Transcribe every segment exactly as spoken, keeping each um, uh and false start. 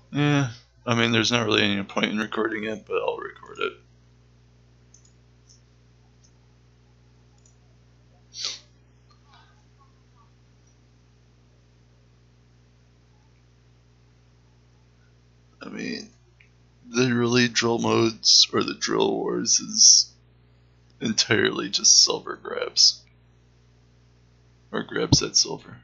Yeah, I mean, there's not really any point in recording it, but I'll record it. I mean, literally, drill modes or the drill wars is entirely just silver grabs. Or grabs at silver.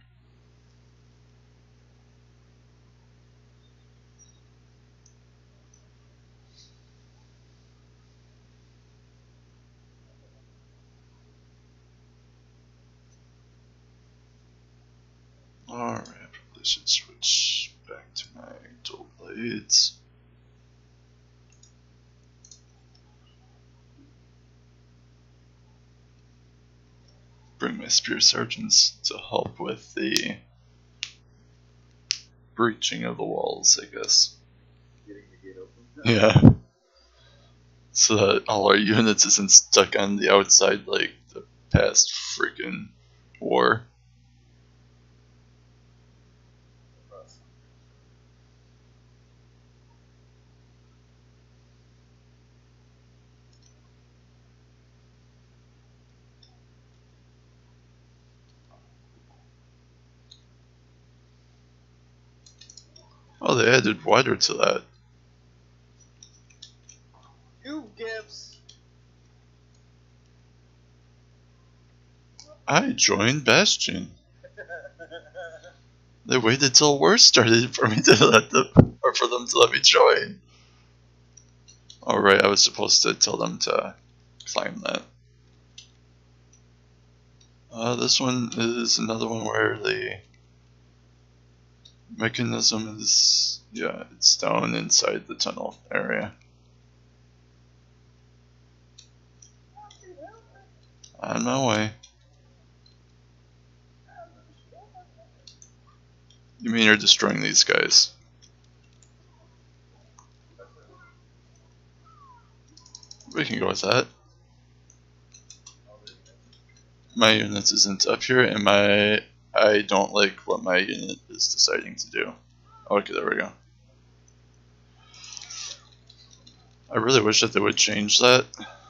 Alright, I probably should switch back to my dual blades. Bring my spear sergeants to help with the breaching of the walls, I guess. Getting the gate open. Yeah. So that all our units isn't stuck on the outside like the past freaking war. Oh, they added water to that. You gives. I joined Bastion. They waited till war started for me to let them, or for them to let me join. Alright, I was supposed to tell them to climb that. Uh, this one is another one where the mechanism is, yeah, it's down inside the tunnel area. On my way. You mean you're destroying these guys? We can go with that. My unit isn't up here, and my I don't like what my unit is deciding to do. Okay, there we go. I really wish that they would change that.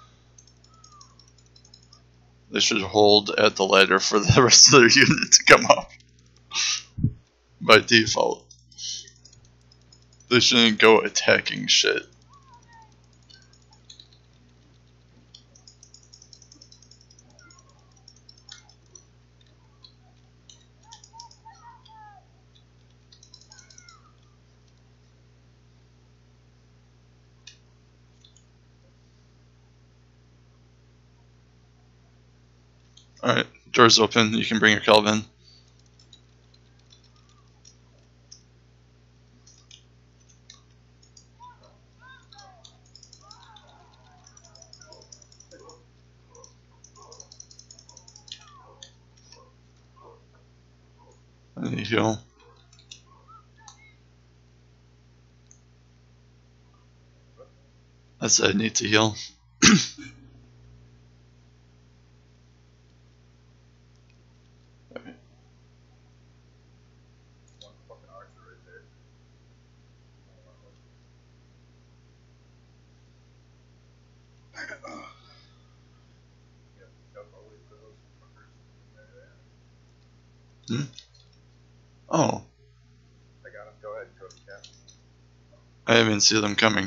They should hold at the ladder for the rest of their unit to come up. By default. They shouldn't go attacking shit. Alright, door's open, you can bring your Calvin. I need heal. I said I need to heal. Hmm? Oh. I got him. Go ahead and go to the cap. I didn't even see them coming.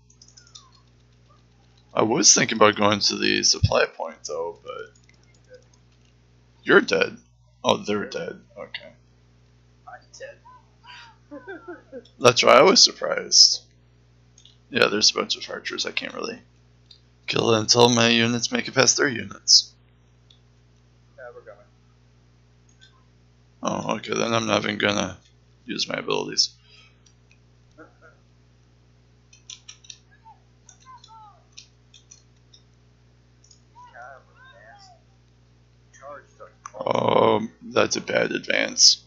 I was thinking about going to the supply point though, but you're dead. Oh, they're dead. Okay. I'm dead. That's why I was surprised. Yeah, there's a bunch of archers. I can't really kill it until my units make it past their units. Yeah, we're going. Oh, okay, then I'm not even gonna use my abilities. Oh, that's a bad advance.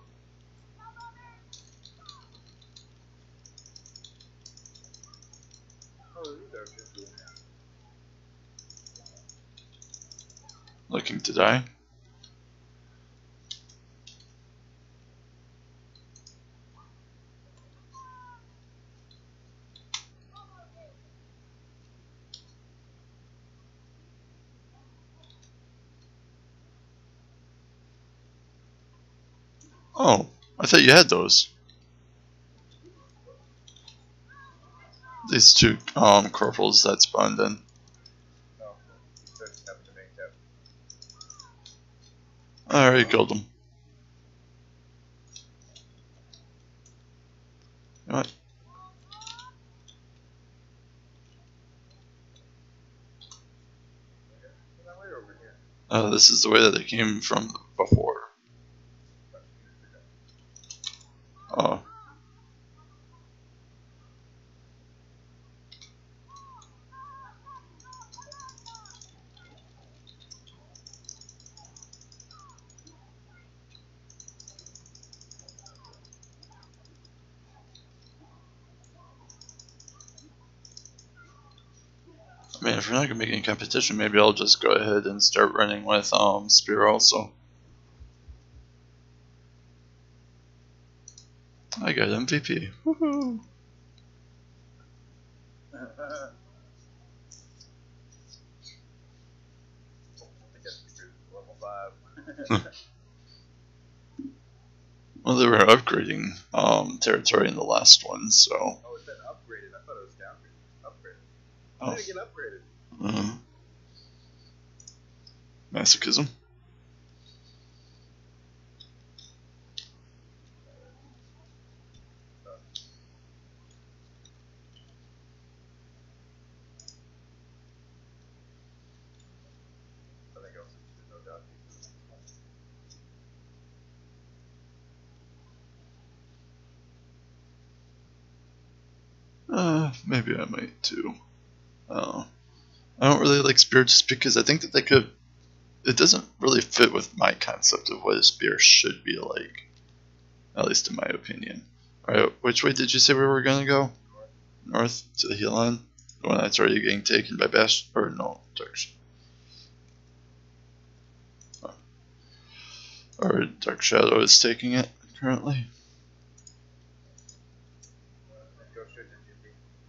Looking to die. Oh, I thought you had those. These two um, corporals that spawned in. No, you just happened to make that. I already killed them. You know what? That way over here. Uh, this is the way that they came from before. Oh. I mean, if we're not gonna make any competition, maybe I'll just go ahead and start running with um Spear also. I got M V P. Woohoo! I guess because it's level five. Well, they were upgrading um territory in the last one, so. Oh, it said upgraded. I thought it was downgraded. Upgraded. How Oh. did it get upgraded? Uh, masochism. I think I'll switch to no doubt. Uh, maybe I might too. Uh, I don't really like Spear just because I think that they could. It doesn't really fit with my concept of what a spear should be like, at least in my opinion. Alright, which way did you say we were gonna go? North to the Helan? The one that's already getting taken by Bash, or no, Dark, or Dark Shadow is taking it currently. Go straight to G P.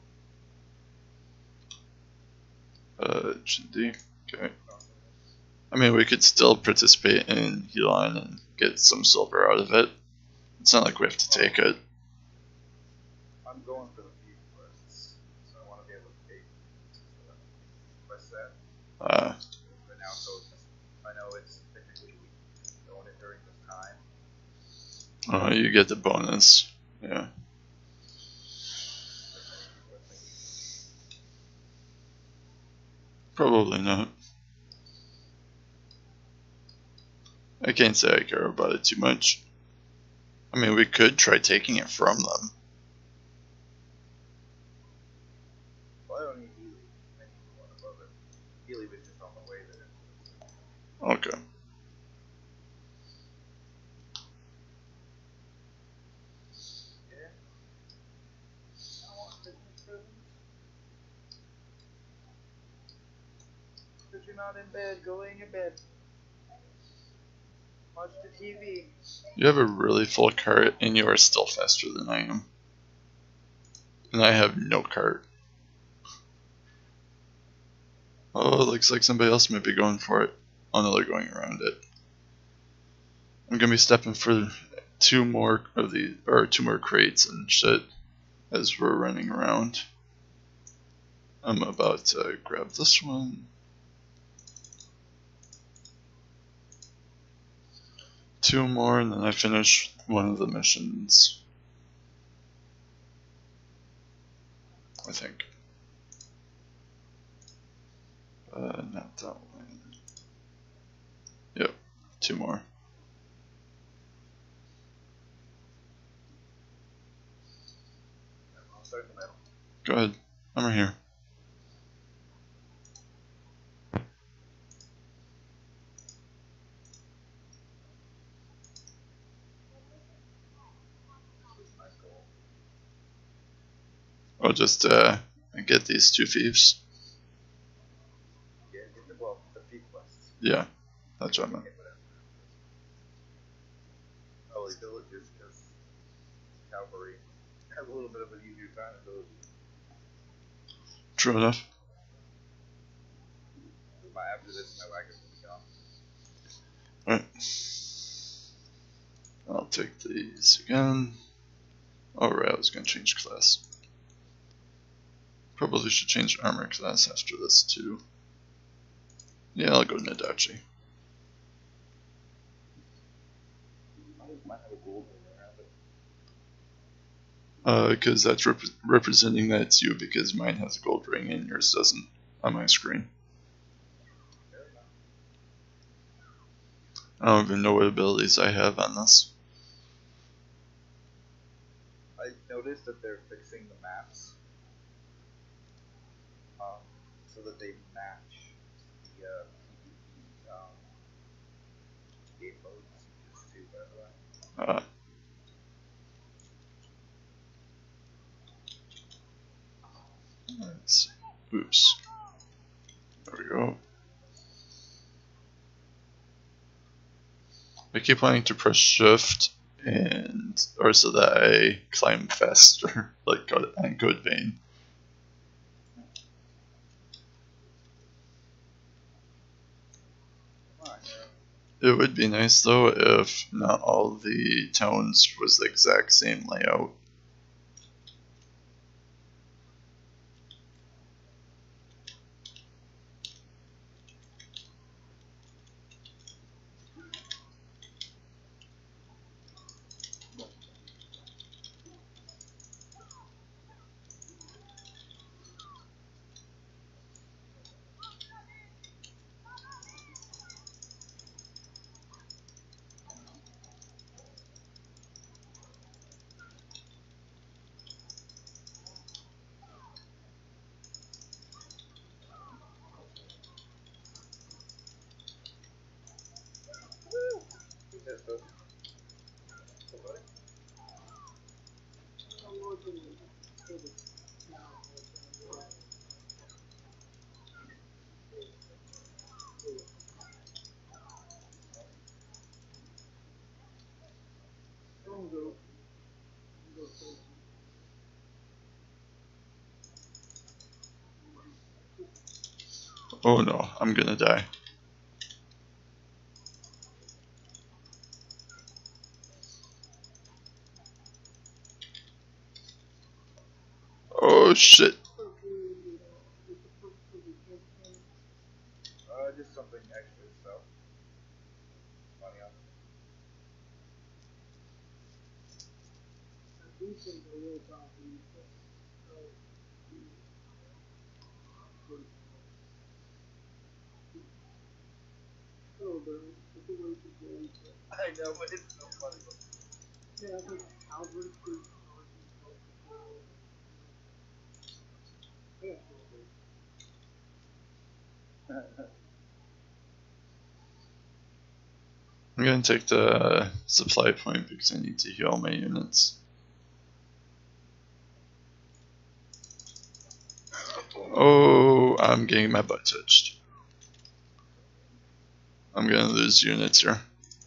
Uh, Chindi. Okay. I mean, we could still participate in Helan and get some silver out of it. It's not like we have to take it. I'm going for the feed quests, so I want to be able to take quest that. Uh, But now, so I know it's technically doing it during this time. oh, you get the bonus. Yeah. Probably not. I can't say I care about it too much. I mean, we could try taking it from them. Well, I don't need Healy. I need the one above it. Healy was just on the way there. Okay. Yeah. I want Christmas presents. Because you're not in bed, go lay in your bed. Watch the T V. You have a really full cart, and you are still faster than I am. And I have no cart. Oh, it looks like somebody else might be going for it. Oh no, they're going around it. I'm gonna be stepping for two more of the, or two more crates and shit as we're running around. I'm about to grab this one. Two more, and then I finish one of the missions. I think. Uh, not that one. Yep, two more. I'll start in the middle. Go ahead. I'm right here. My goal. I'll just uh, get these two thieves. Yeah, get the, well, the feed quests. Yeah, that's what I meant. Okay, whatever. Probably villagers, because cavalry have a little bit of an easier time in villages. True enough. My, after this, my wagons will be gone. Alright. I'll take these again. Alright, I was going to change class. Probably should change armor class after this too. Yeah, I'll go Nadachi. Uh, because that's rep representing that it's you, because mine has a gold ring and yours doesn't on my screen. I don't even know what abilities I have on this. I noticed that they're fixing the maps um, so that they match the uh, PvP um, game modes just too, by the way. Uh, Nice. Oops. There we go. I keep wanting to press shift and or so that I climb faster, like on Code Vein. It would be nice though if not all the towns was the exact same layout. Oh no, I'm gonna die. Oh shit. Uh, just something extra stuff. Money on. I know, but it's so funny. I'm gonna take the supply point because I need to heal my units. Oh, I'm getting my butt touched. I'm gonna lose units here.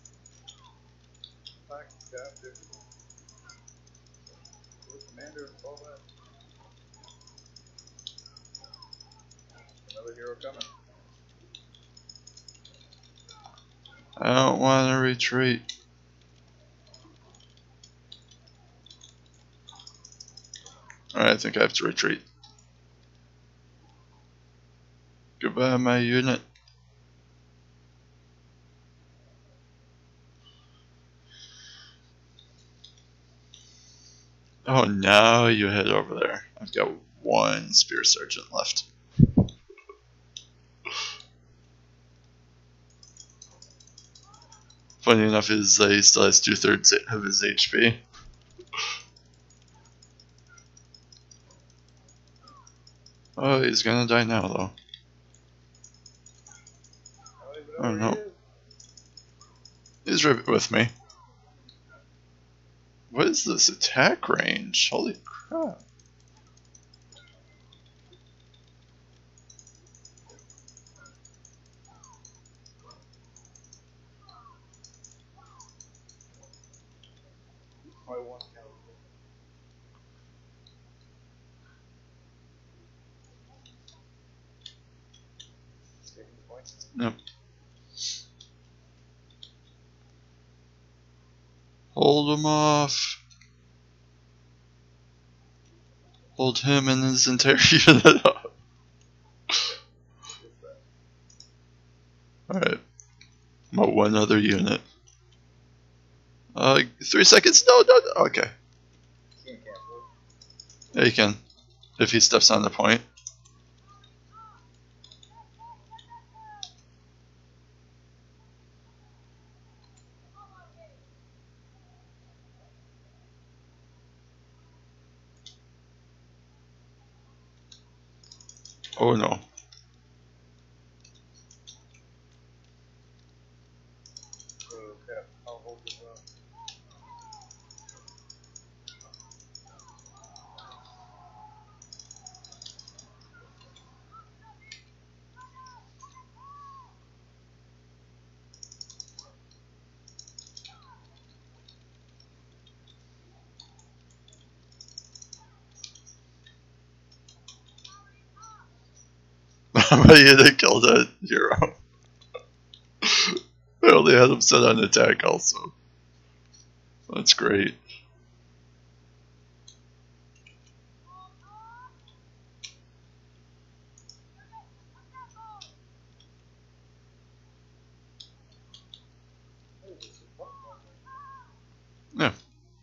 Commander, all that. Another hero coming. I don't want to retreat. Alright, I think I have to retreat. Goodbye, my unit. Oh, now you head over there. I've got one Spear Sergeant left. Funny enough is uh, he still has two thirds of his H P. Oh, he's gonna die now though. Oh no. He's right with me. What is this attack range? Holy crap. Yep. Hold him off. Hold him and his entire unit up. Alright. I'm at one other unit. Uh, three seconds? No, no, no. Okay. Can't cancel. Yeah, you can. If he steps on the point. Oh no. Okay, I'll hold this up. My unit killed a hero. I only had him set on attack also. That's great. Oh, there's some button on there. Yeah.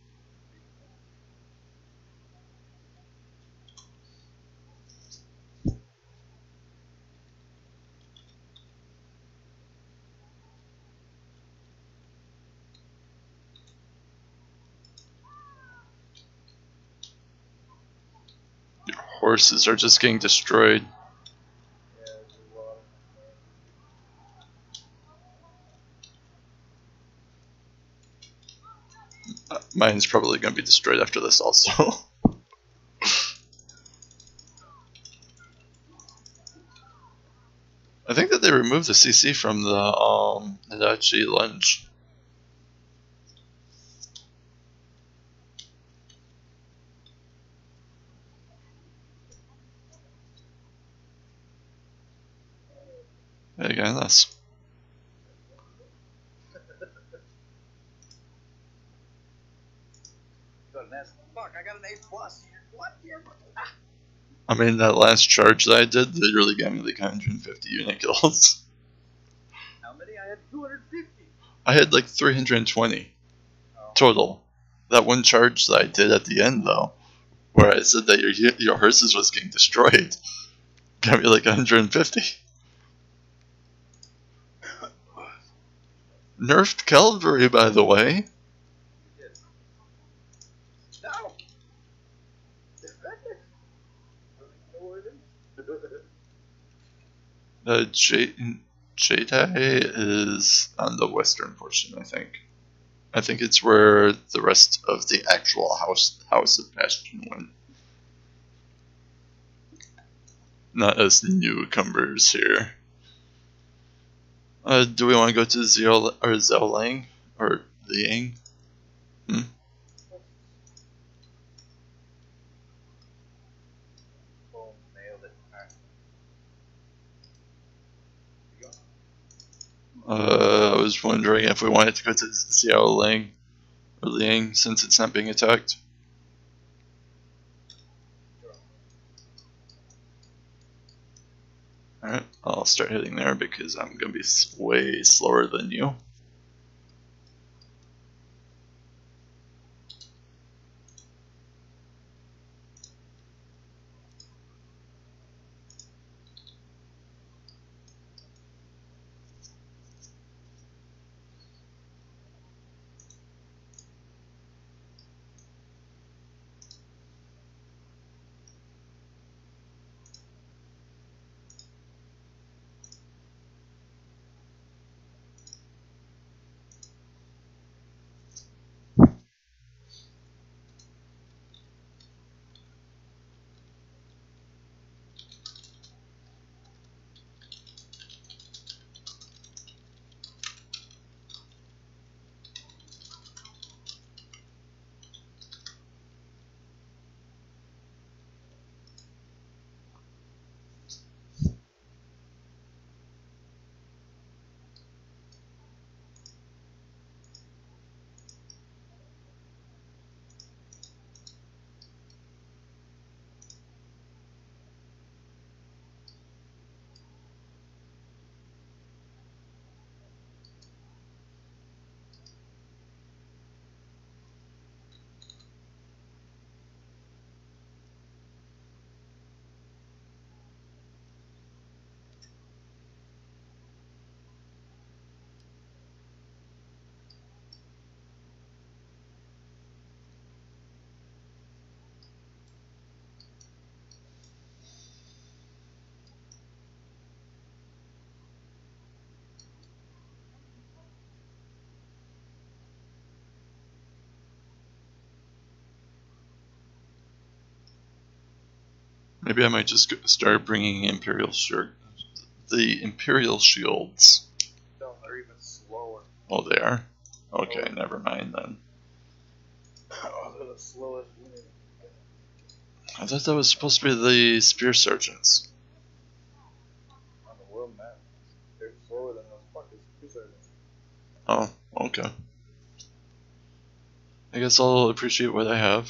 Your horses are just getting destroyed. Yeah, there's a lot of them Uh, mine's probably going to be destroyed after this also. I think that they removed the C C from the um Hidachi lunge. Again, that's Got an S. Fuck, I got an A plus. What? You're... Ah. I mean, that last charge that I did literally got me like one hundred fifty unit kills. How many? I had two hundred fifty. I had like three hundred twenty Oh. total. That one charge that I did at the end, though, where I said that your your horses was getting destroyed, got me like one hundred fifty. Nerfed cavalry, by the way. No! Defend it! I don't even know where it is. Uh, J- Jaitai is on the western portion, I think. I think it's where the rest of the actual house House of Bastion went. Not as newcomers here. Uh, do we want to go to Zio or Zhao or Liang? Hmm? Boom, nailed it. Alright. Uh, I was wondering if we wanted to go to Xiao Ling or Liang since it's not being attacked. Alright, I'll start heading there because I'm going to be way slower than you. Maybe I might just go- start bringing Imperial shirt. The Imperial shields. No, they're even slower. Oh, they are? Okay, Oh. never mind then. Oh, they're the slowest unit. I thought that was supposed to be the Spear Sergeants. On the world map, they're slower than those fucking cruisers. Oh, okay. I guess I'll appreciate what I have.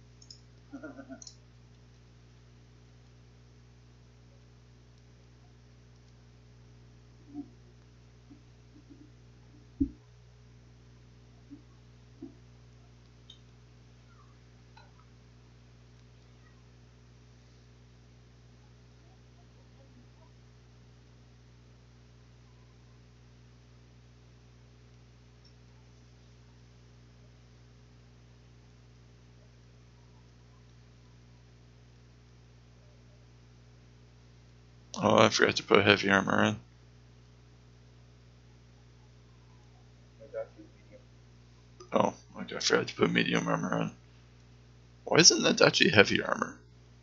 Oh, I forgot to put heavy armor in. Oh, okay, I forgot to put medium armor in. Why isn't that actually heavy armor?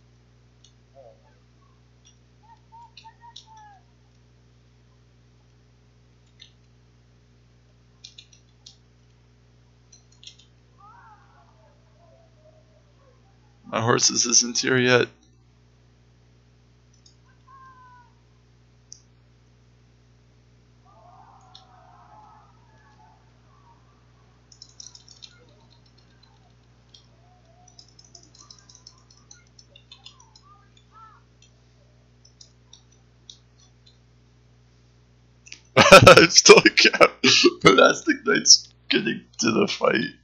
My horses isn't here yet. I'm still a cap. Monastic Knight's getting to the fight.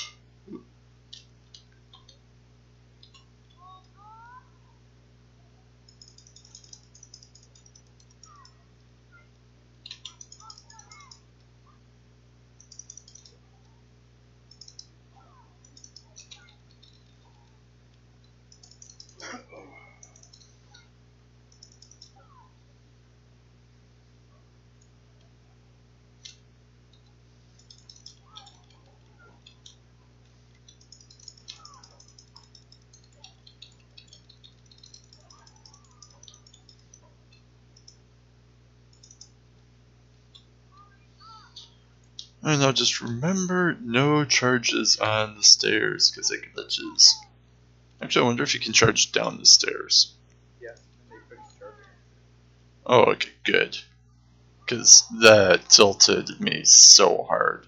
And now just remember, no charges on the stairs because it glitches. Actually, I wonder if you can charge down the stairs. Yes, and they finish charging. Oh, okay, good. Because that tilted me so hard.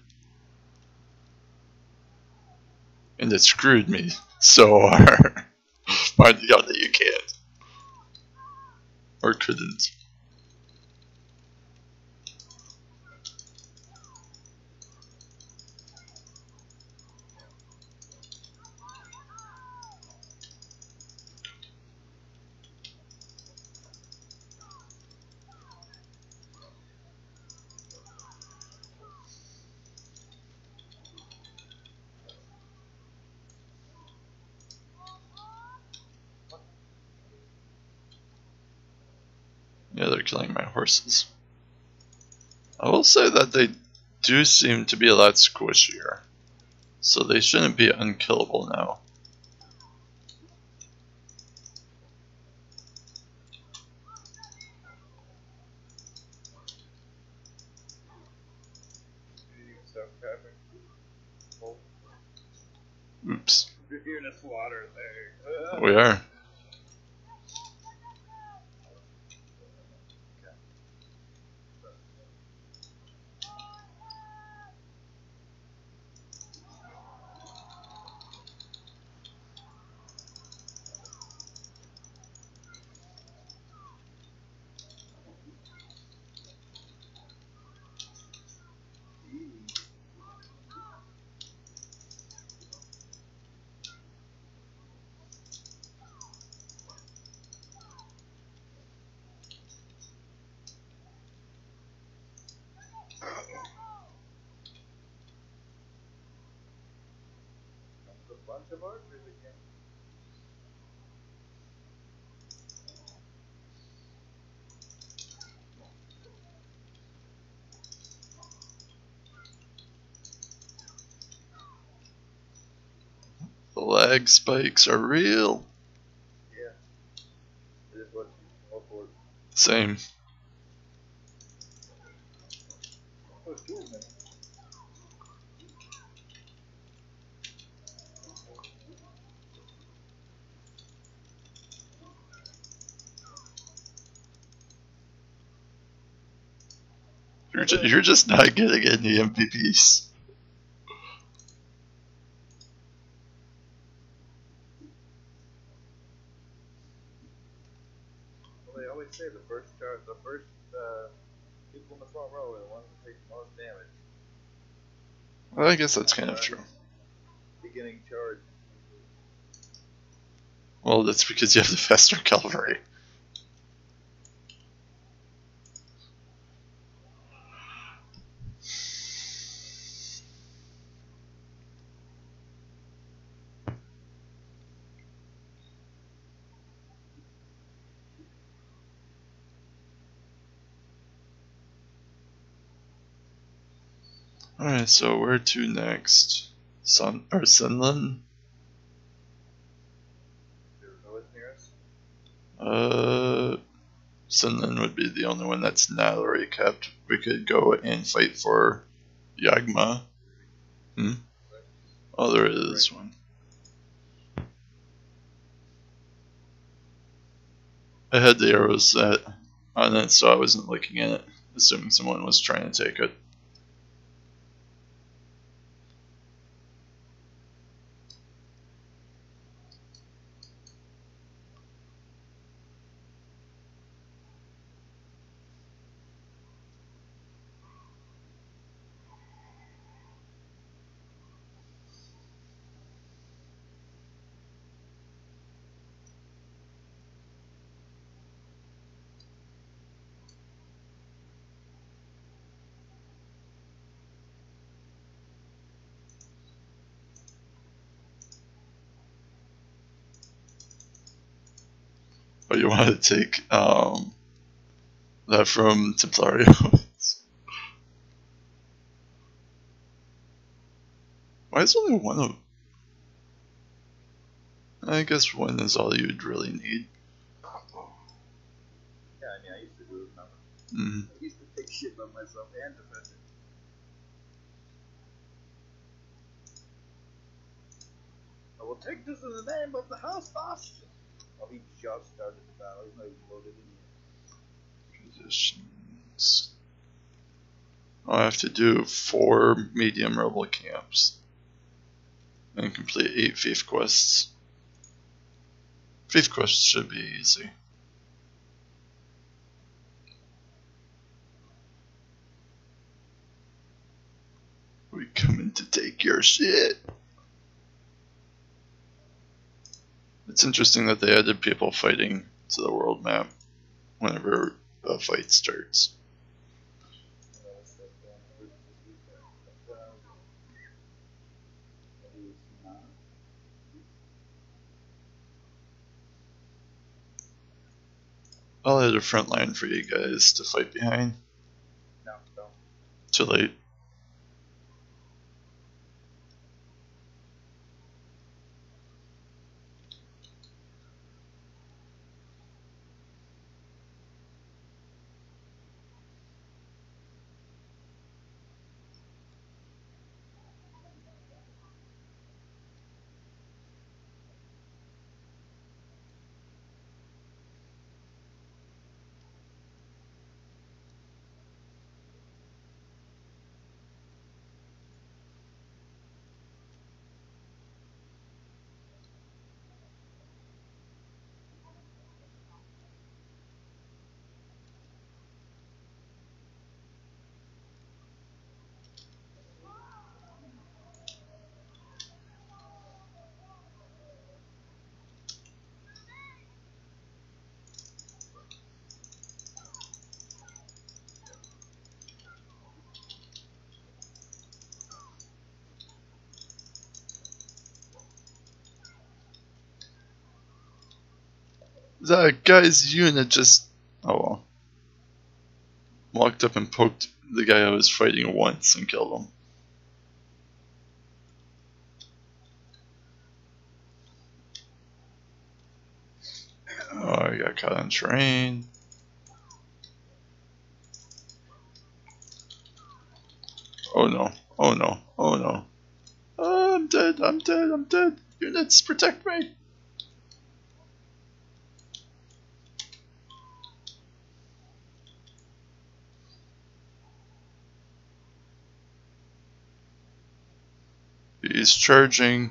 And it screwed me so hard. Finding out that you can't. Or couldn't. Yeah, they're killing my horses. I will say that they do seem to be a lot squishier. So they shouldn't be unkillable now. Stuff happening. Oh, Oops. you're hearing a slaughter there. We are. That's a bunch of archers again. The lag spikes are real. Yeah. Same. Oh, two of them. You're just, you're just not getting any M V Ps. Well, they always say the first charge, the first uh, people in the front row are the ones that take the most damage. Well, I guess that's kind of true. Beginning charge. Well, that's because you have the faster cavalry. Alright, so where to next? Sun or Sunland? There's a village near us. Uh, Sunland would be the only one that's not already kept. We could go and fight for Yagma. Hmm? Oh, there is one. I had the arrows set on it, so I wasn't looking at it, assuming someone was trying to take it. But you want to take um, that from Templario. Why is only one of... I guess one is all you'd really need. Yeah, I mean, I used to do it. Remember? Mm. I used to take shit by myself and defend it. I will take this in the name of the house boss. Oh, he just started the battle. He's not even loaded in yet. Positions. I'll have to do four medium rebel camps and complete eight faith quests. Faith quests should be easy. We coming to take your shit. It's interesting that they added people fighting to the world map whenever a fight starts. I'll add a front line for you guys to fight behind. No, don't. Too late. That guy's unit just... oh well. Walked up and poked the guy I was fighting once and killed him. Oh, I got caught on terrain. Oh no, oh no, oh no. Oh, I'm dead, I'm dead, I'm dead. Units, protect me. He's charging.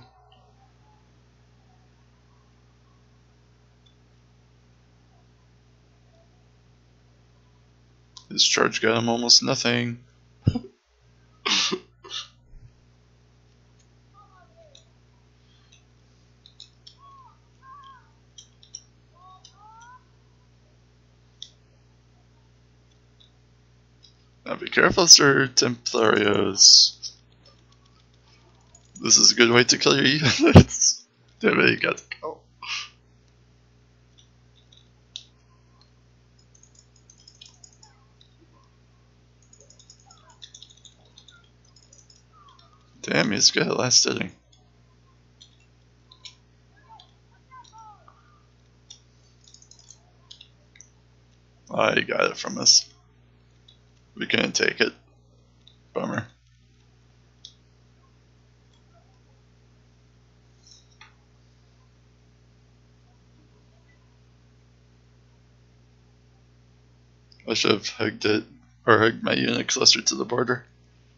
His charge got him almost nothing. Now be careful, Sir Templarios. This is a good way to kill your units. Damn it, you got to go. Damn, he's good at last hitting. I got it from us. We couldn't take it. Bummer. I should have hugged it, or hugged my unit closer to the border.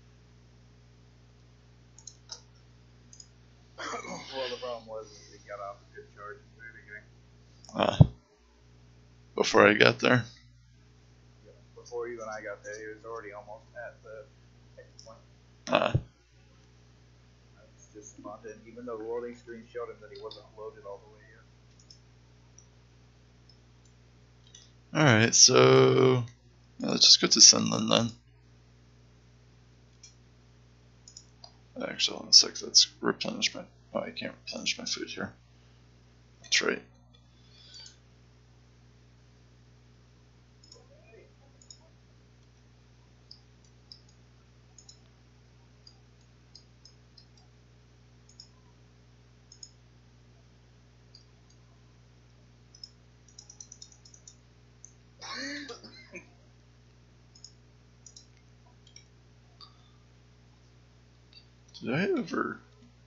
Well, the problem was we got off a good charge at the very beginning. Uh, before I got there. Yeah, before even I got there, he was already almost at the exit point. Uh, That's just fun, and even though the loading screen showed him that he wasn't loaded all the way yet. Alright, so yeah, let's just go to Sunland then. Actually, one sec, let's replenish my. Oh, I can't replenish my food here. That's right. Did I ever?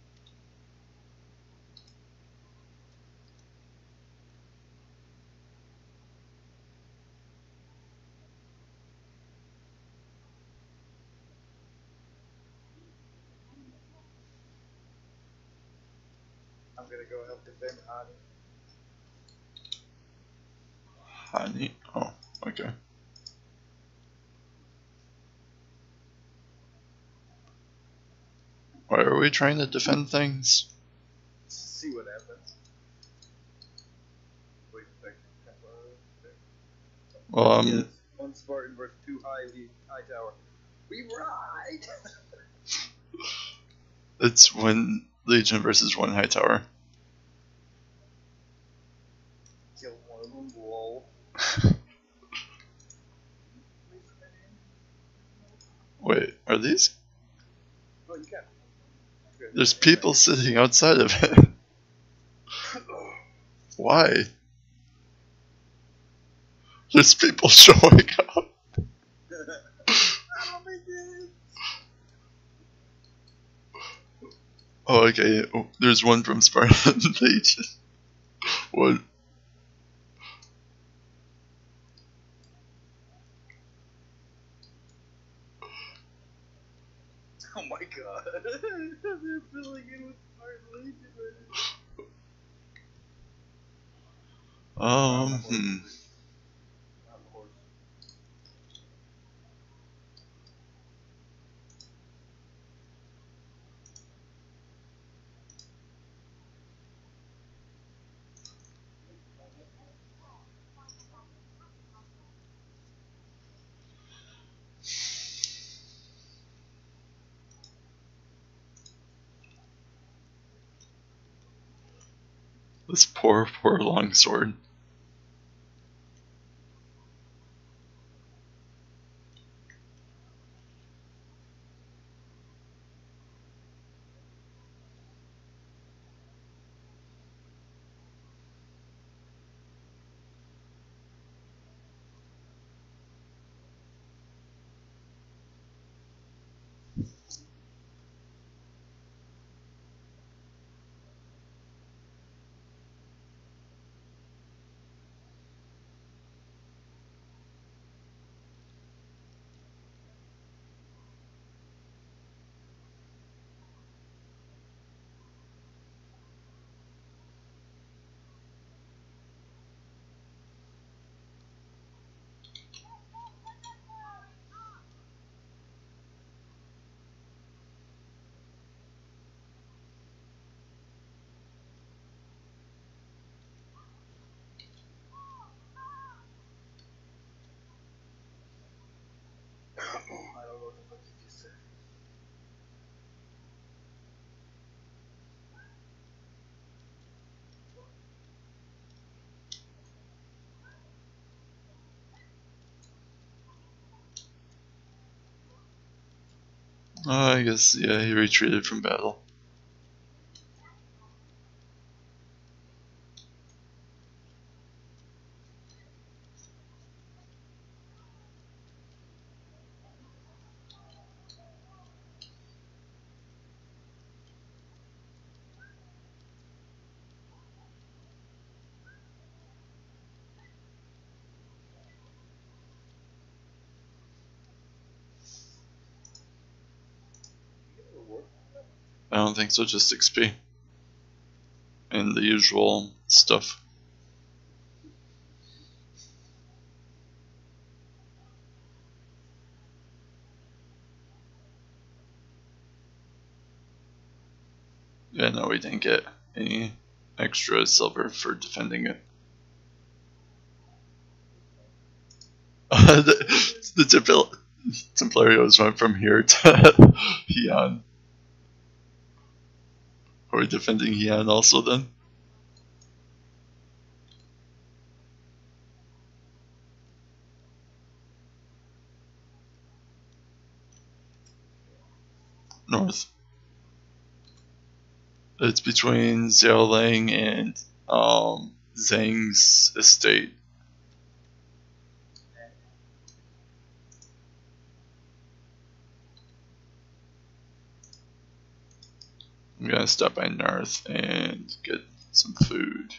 I'm gonna go help defend Ani. Honey? Oh, okay. Why are we trying to defend things? See what happens. Wait a second. Well, um, yes, one Spartan versus two high high tower. We ride. it's one Legion versus one High Tower. Kill one of them. Lol. Wait, are these? Oh, you can. Good. There's people sitting outside of it. Why? There's people showing up. I don't think it is. Oh, okay. Oh, there's one from Spartan Legion. What? Oh my god. They're filling in with Spartan Legion right Um, hmm. This poor, poor longsword. Oh, I guess, yeah, he retreated from battle. I don't think so, just X P. And the usual stuff. Yeah, no, we didn't get any extra silver for defending it. the the Templ- Templarios went from here to Heian. Are we defending Heian also then? North. It's between Xiaolang and um, Zhang's estate. I'm gonna stop by North and get some food.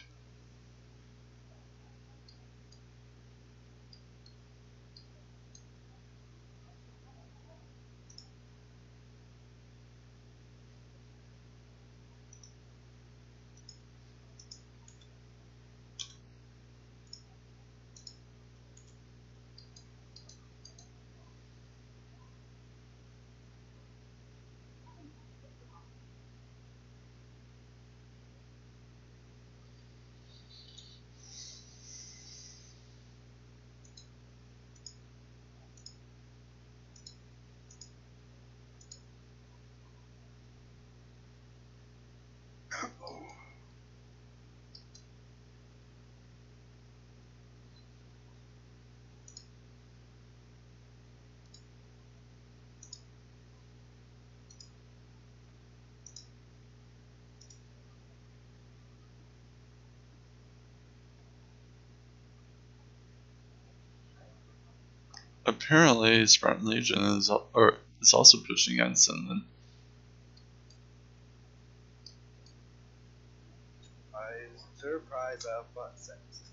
Apparently, Spartan Legion is or is also pushing on Sinlin. I'm surprised I have fun sense.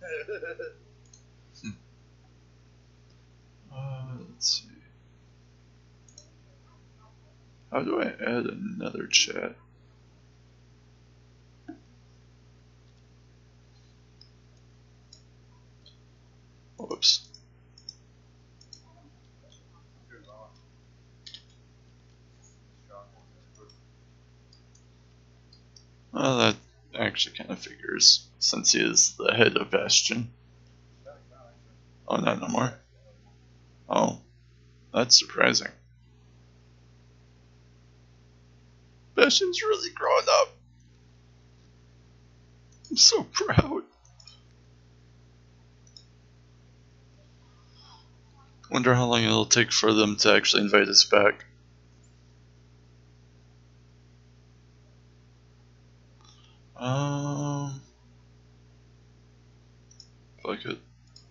Uh, let's see. How do I add another chat? Whoops. Well, that actually kind of figures, since he is the head of Bastion. Oh, not no more. Oh, that's surprising. Bastion's really growing up. I'm so proud. Wonder how long it'll take for them to actually invite us back. Um, if I could.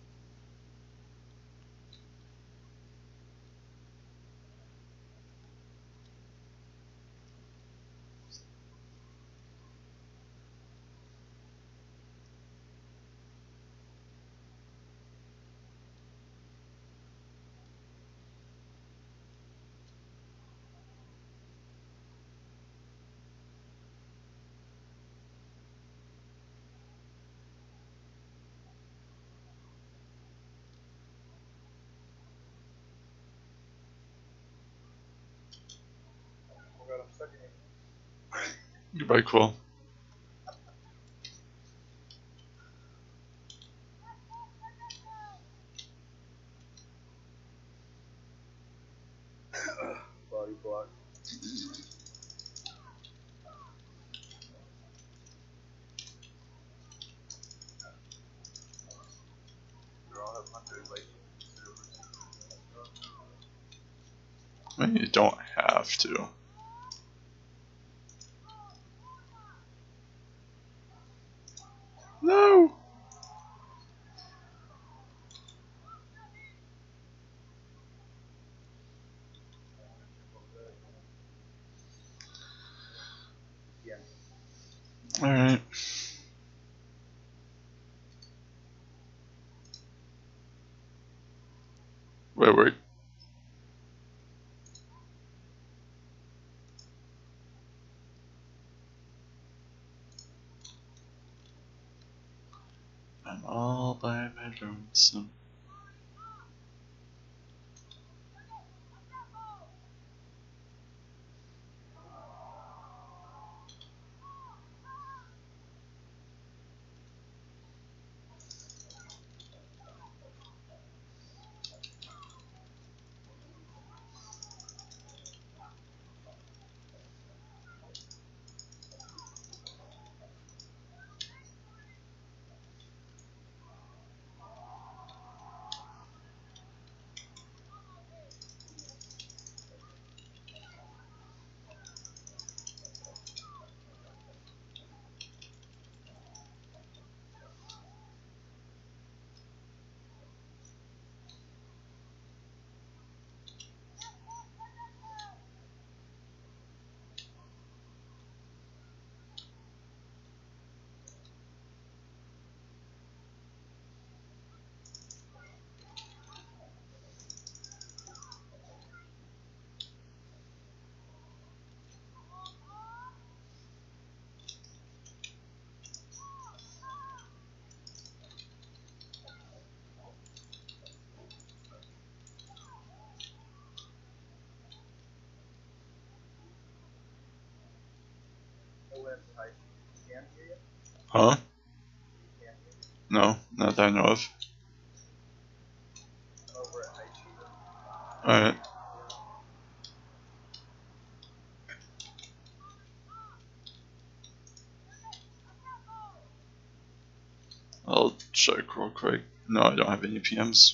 Goodbye, Quill. Body block. They all have hunters like servers. I mean, you don't have to. No! Yeah. Alright. Wait, wait. I'm all by my lonesome. Oh, that's high. You can't hear you? Huh? You can't hear you? No, not that I know of. Over at high cheater. Alright. I'll check real quick. No, I don't have any P Ms.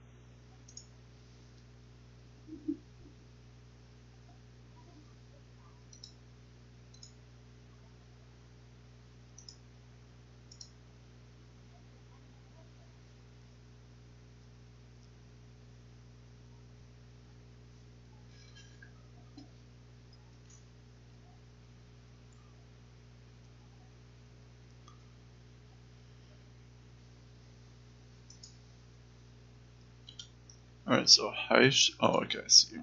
Alright, so high. Sh oh, okay, I see.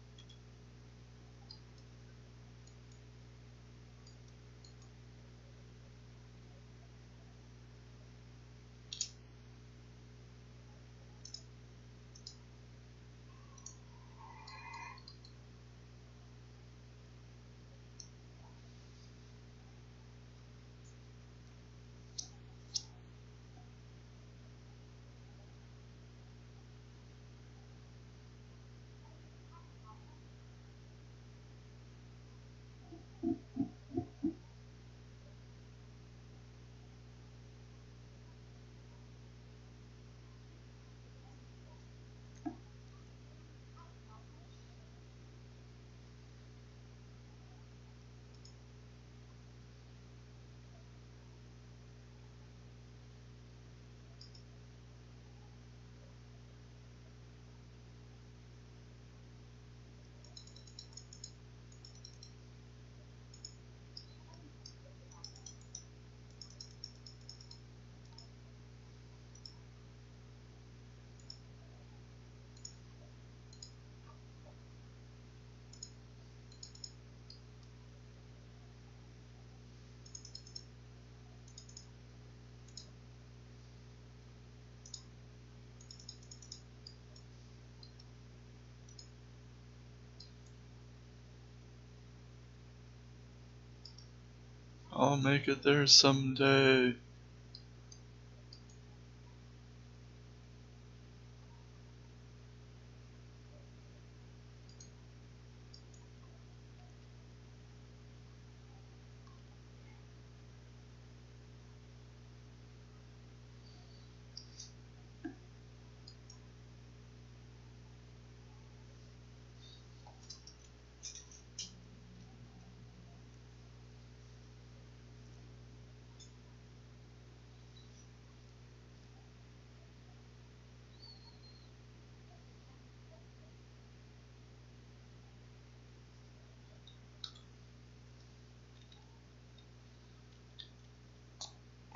I'll make it there someday.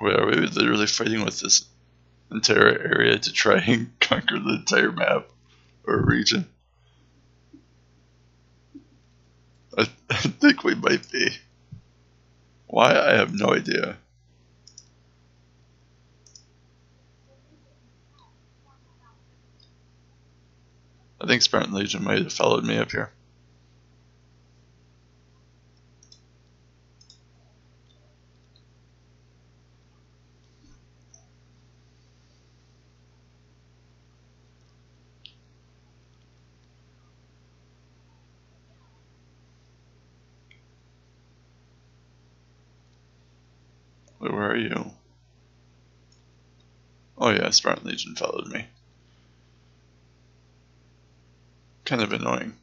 Wait, are we literally fighting with this entire area to try and conquer the entire map or region? I, I think we might be. Why? I have no idea. I think Spartan Legion might have followed me up here. Wait, where are you? Oh yeah, Spartan Legion followed me. Kind of annoying.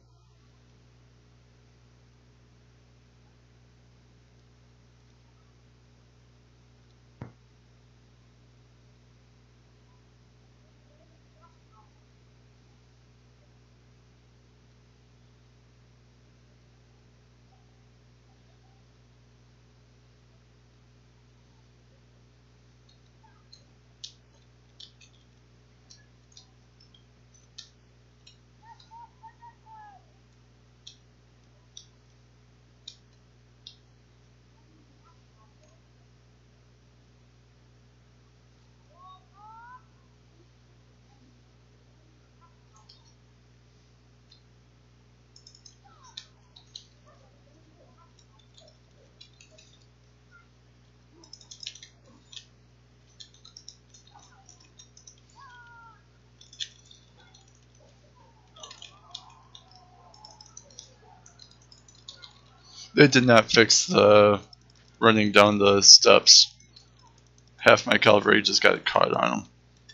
They did not fix the running down the steps. Half my cavalry just got caught on them.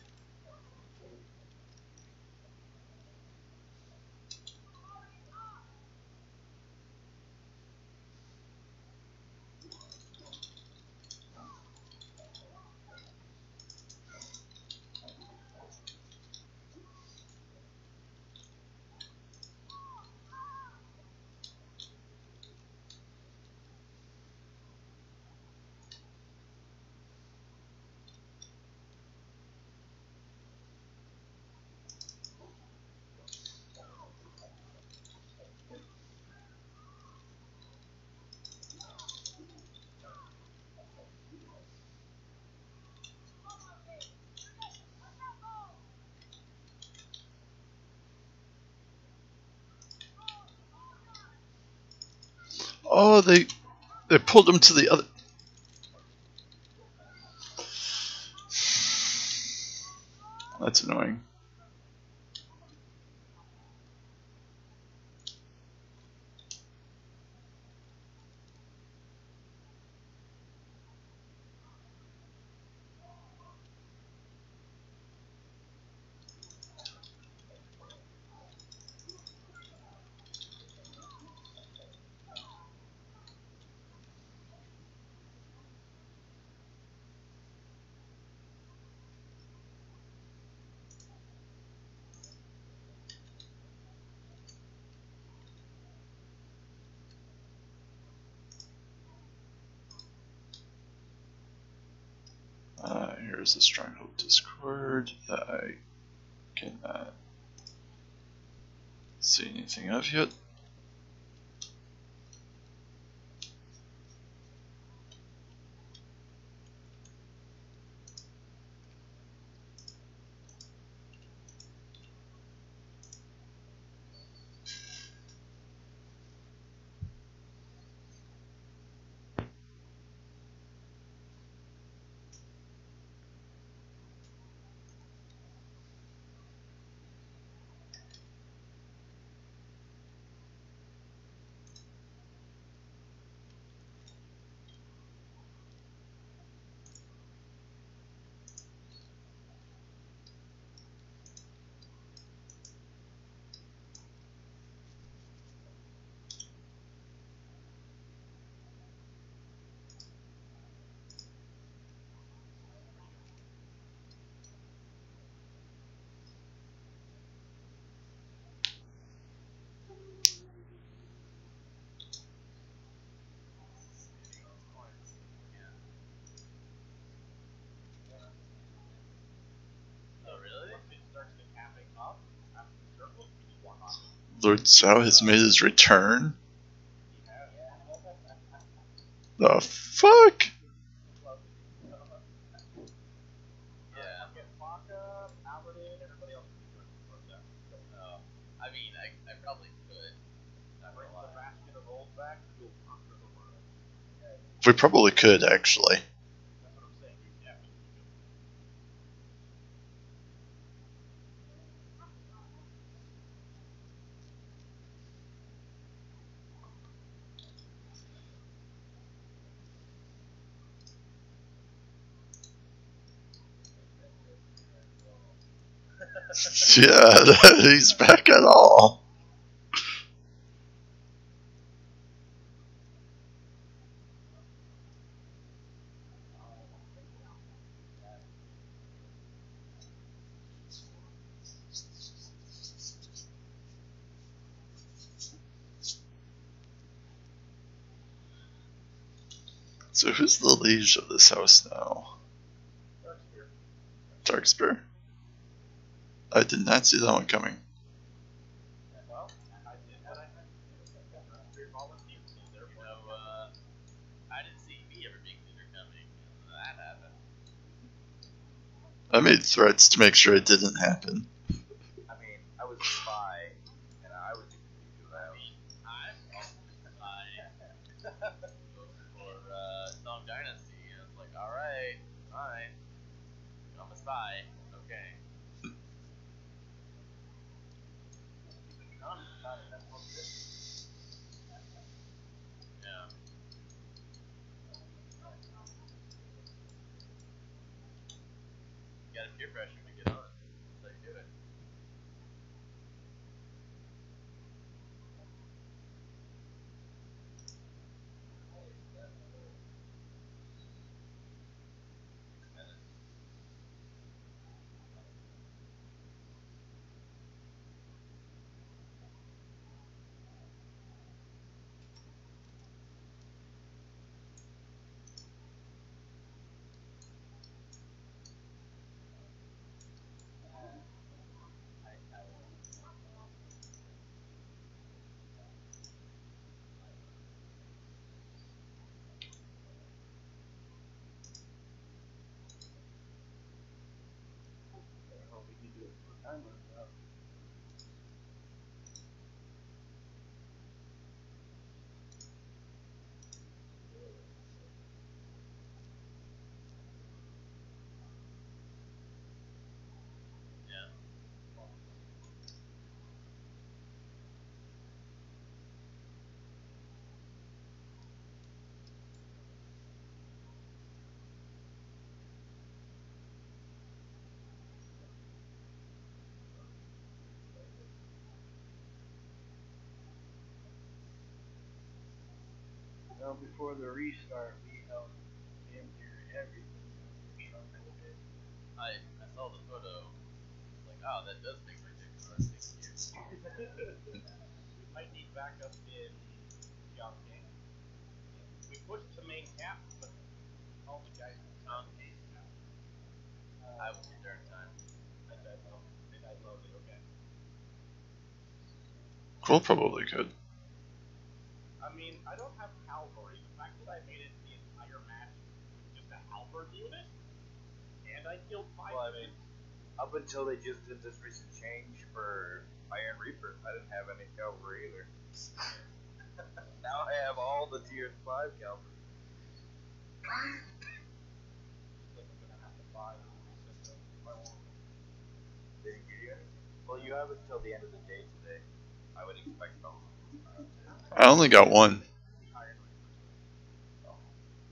Oh, they they pulled them to the other. That's annoying. Uh, here's a Stronghold Discord that I cannot see anything of yet. Lord Zhao has made his return? The fuck? I mean, I, I probably could. We probably could, actually. Yeah, he's back at all. So who's the liege of this house now? Darkspear? I did not see that one coming. I didn't see me ever being leader coming. That happened. I made threats to make sure it didn't happen. I mean, I was a spy, and I was a complete I mean, I'm also a spy for uh, Song Dynasty. And it's like, alright, fine. I'm a spy. Okay. Yeah. You gotta peer pressure to get on. That's how you do it. Yeah. Well, before the restart, we held damn near everything. I, I saw the photo. Like, oh, that does make ridiculous. We might need backup in Yongking. We pushed to main cap, but all the guys in Yongking now. I was here during time. I died low. I died loaded, okay. Quill probably could. I mean, I don't have cavalry. The fact that I made it the entire match with just a halberd unit, and I killed five Well, I mean, units. up until they just did this recent change for Iron Reapers, I didn't have any cavalry either. Now I have all the tier five cavalry. Like I'm gonna have to buy the reset them if I want them. They didn't give you any? Well, you have until the end of the day today. I would expect all. I only got one. The Iron Reapers. Oh.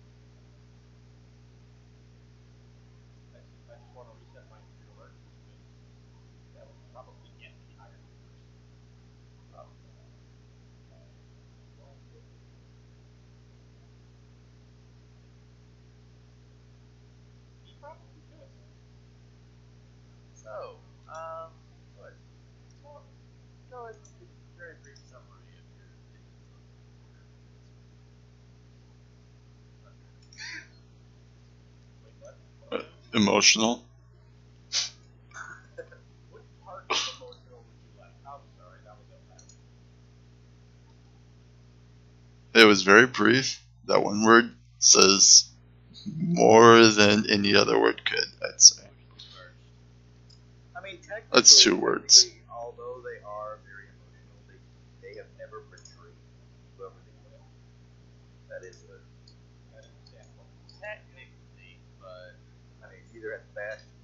I just, I just want to reset my three alerts because that would probably get the Iron Reapers. Oh. He probably could. So, um, what? Well, no, it's, it's a very brief summary of your opinions on Wait, what? Uh, emotional. Which part of emotional would you like? I'm sorry, that was a bad. It was very brief. That one word says more than any other word could, I'd say. I mean, technically, That's two words. technically, although they are very emotional, they, they have never betrayed whoever they kill. That is a, That is example. Technically, but I mean, neither has Bastion